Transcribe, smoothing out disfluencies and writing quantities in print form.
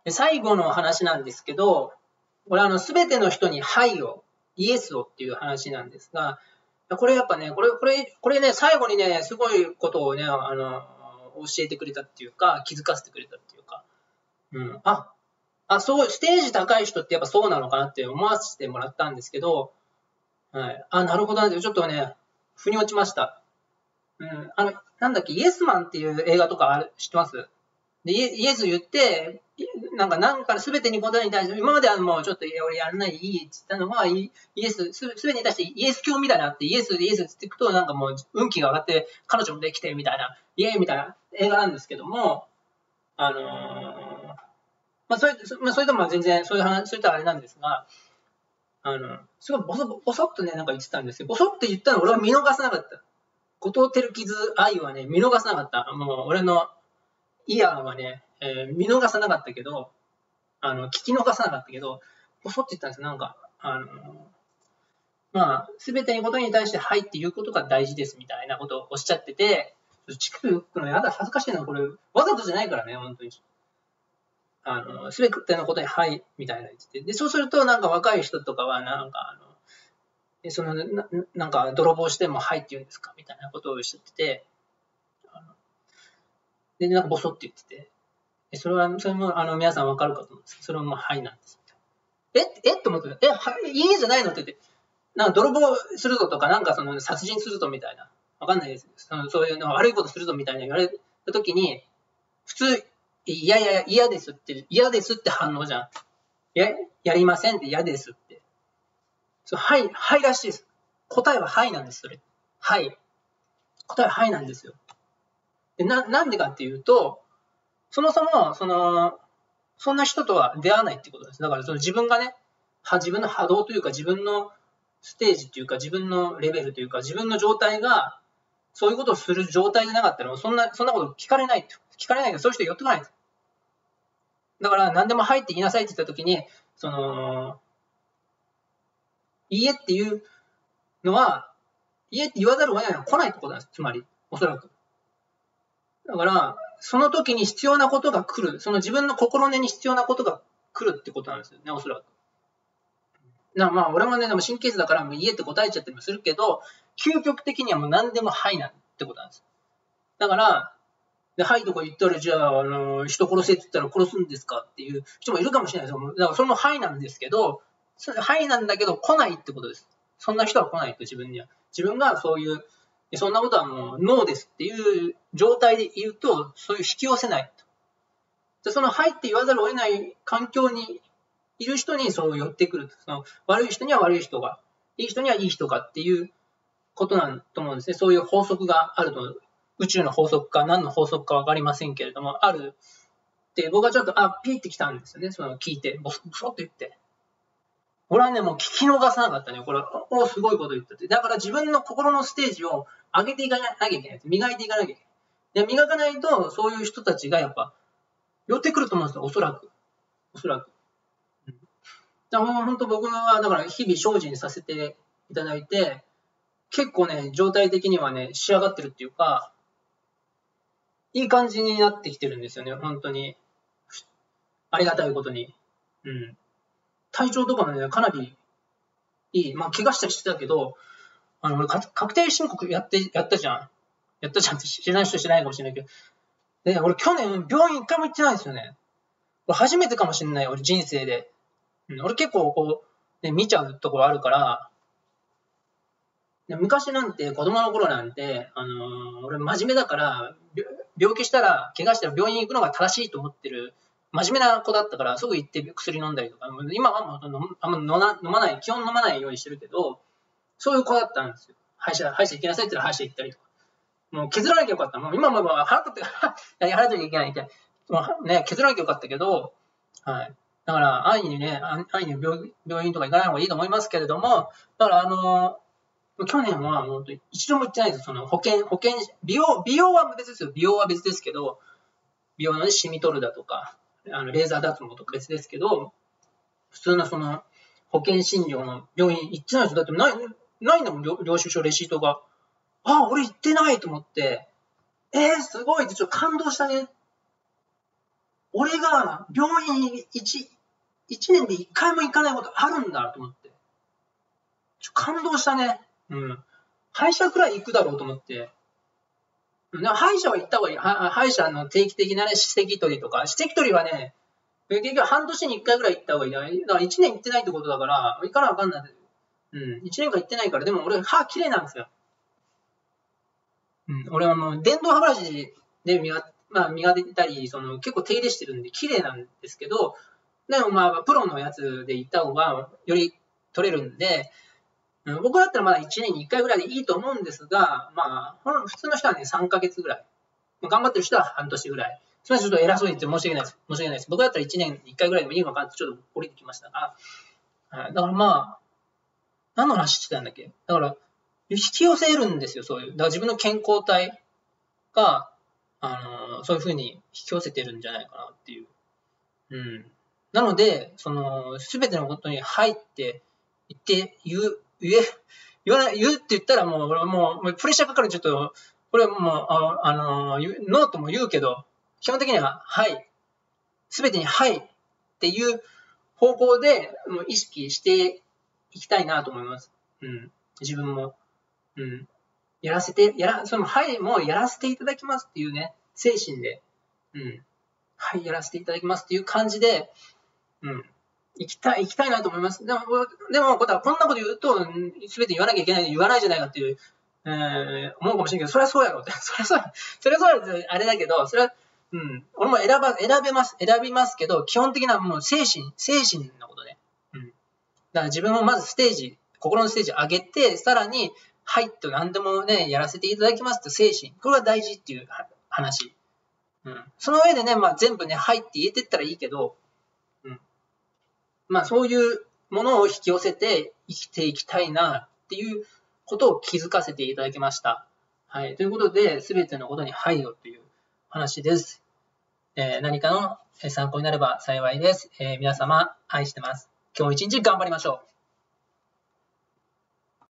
で最後の話なんですけど、これすべての人にはいを、イエスをっていう話なんですが、これやっぱね、これね、最後にね、すごいことをね、教えてくれたっていうか、気づかせてくれたっていうか、そう、ステージ高い人ってやっぱそうなのかなって思わせてもらったんですけど、はい。なるほどなって、ちょっとね、腑に落ちました。なんだっけ、イエスマンっていう映画とか知ってます？で、イエス言って、なんか全てにことに対して、今まではもうちょっと俺やらないでいいって言ったのが、イエス、すべてに対してイエス教みたいなのあって、イエスって言っていくと、なんかもう運気が上がって、彼女もできてみたいな、イエーイみたいな映画なんですけども、それとも全然そういう話、そういったあれなんですが、すごいボソッとね、なんか言ってたんですよ。ボソッと言ったの俺は見逃さなかった。後藤輝傷愛はね、見逃さなかった。もう俺のイヤーはね、見逃さなかったけど、聞き逃さなかったけど、ボソッと言ったんですよ。なんか、すべてのことに対してはいっていうことが大事ですみたいなことをおっしゃってて、近く行くのやだ、恥ずかしいな、これ、わざとじゃないからね、本当に。すべてのことにはいみたいな言ってて、で、そうすると、なんか若い人とかは、なんか泥棒してもはいって言うんですかみたいなことをおっしゃってて、で、なんかボソって言ってて、それも皆さんわかるかと思うんですけど、それもはいなんです。と思って、いいじゃないのって言って、なんか泥棒するぞとか、なんか殺人するぞみたいな、わかんないです。そういうの悪いことするぞみたいな言われたときに、普通、嫌ですって反応じゃん。やりませんって嫌ですって。はいらしいです。答えははいなんです、それ。はい。答えははいなんですよ。でなんでかっていうと、そもそも、そんな人とは出会わないってことです。だから自分がね、自分の波動というか、自分のステージというか、自分のレベルというか、自分の状態が、そういうことをする状態じゃなかったら、そんなこと聞かれないけど、そういう人寄ってこないんです。だから、何でもはいって言いなさいって言ったときに、いいえっていうのは、いいえって言わざるを得ないのは来ないってことなんです。つまり、おそらく。だから、その時に必要なことが来る。その自分の心根に必要なことが来るってことなんですよね、おそらく。俺もね、でも神経質だから、もういいえって答えちゃったりもするけど、究極的にはもう何でもはいなんってことなんです。だから、はいとか言ったら、じゃあ、人殺せって言ったら殺すんですかっていう人もいるかもしれないですよ。だからそれもはいなんですけど、はいなんだけど来ないってことです。そんな人は来ないと自分には。自分がそういう、そんなことはもうノーですっていう状態で言うと、そういう引き寄せないと。そのはいって言わざるを得ない環境にいる人にそう寄ってくる。悪い人には悪い人が、いい人にはいい人がっていうことなんと思うんですね。そういう法則があると、宇宙の法則か何の法則か分かりませんけれども、あるって僕はちょっと、ピーってきたんですよね。聞いて、ボソッと言って。俺はね、もう聞き逃さなかったね。これ、すごいこと言ったって。だから自分の心のステージを上げていかなきゃいけない。磨いていかなきゃいけない。で、磨かないと、そういう人たちがやっぱ、寄ってくると思うんですよ。おそらく。おそらく。本当僕は、だから日々精進させていただいて、結構ね、状態的にはね、仕上がってるっていうか、いい感じになってきてるんですよね、本当に。ありがたいことに。体調とかもね、かなりいい。怪我したりしてたけど、俺、確定申告やったじゃん。やったじゃんって知らない人知らないかもしれないけど。で、俺去年病院一回も行ってないんですよね。俺初めてかもしれない、俺人生で。俺結構見ちゃうところあるから、昔なんて、子供の頃なんて、俺真面目だから、病気したら、怪我したら病院行くのが正しいと思ってる、真面目な子だったから、すぐ行って薬飲んだりとか、今はもうあんま飲まない、基本飲まないようにしてるけど、そういう子だったんですよ。歯医者行きなさいって言ったら歯医者行ったりとか。もう削らなきゃよかった。もう今も払って、払わなきゃいけない。もうね、削らなきゃよかったけど、はい。だから、安易に病院とか行かない方がいいと思いますけれども、だから去年は本当に一度も行ってないです。美容は別ですよ。美容は別ですけど、美容のね、シミ取るだとか、レーザー脱毛とか別ですけど、普通の保険診療の病院行ってないですよ。だってないんだもん、領収書、レシートが。俺行ってないと思って、すごいってちょっと感動したね。 俺が病院に1年で1回も行かないことあるんだと思って。感動したね。歯医者くらい行くだろうと思って。歯医者は行った方がいい。歯医者の定期的なね、歯石取りとか。歯石取りはね、結局半年に1回ぐらい行った方がいい。だから1年行ってないってことだから、行かなあかんない。1年間行ってないから、でも俺歯綺麗なんですよ。俺はもう電動歯ブラシで磨いたり、結構手入れしてるんで綺麗なんですけど、でもプロのやつで行った方がより取れるんで、僕だったらまだ1年に1回ぐらいでいいと思うんですが、普通の人はね、3ヶ月ぐらい。頑張ってる人は半年ぐらい。それはちょっと偉そうに言って申し訳ないです。申し訳ないです。僕だったら1年に1回ぐらいでもいいのかなってちょっと降りてきましたが、だから何の話してたんだっけ？だから、引き寄せるんですよ、そういう。だから自分の健康体が、そういう風に引き寄せてるんじゃないかなっていう。なので、すべてのことに入って言って言うって言ったらもう、俺はもう、プレッシャーかかるちょっと、これはもう、ノーとも言うけど、基本的には、はい。すべてにはいっていう方向で意識していきたいなと思います。自分も。そのはいもやらせていただきますっていうね、精神で、はい、やらせていただきますっていう感じで、行きたいなと思います。でもこんなこと言うと、すべて言わなきゃいけないのに言わないじゃないかっていう、思うかもしれないけど、それはそうやろって。それはそうやろってあれだけど、それは、俺も選びますけど、基本的なもう精神のことね。だから自分もまず心のステージ上げて、さらに、はいと何でもね、やらせていただきますって精神。これが大事っていう話。その上でね、全部ね、はいって言えてったらいいけど、そういうものを引き寄せて生きていきたいなっていうことを気づかせていただきました。はい。ということで、すべてのことにはいよという話です。何かの参考になれば幸いです。皆様、愛してます。今日一日頑張りましょう。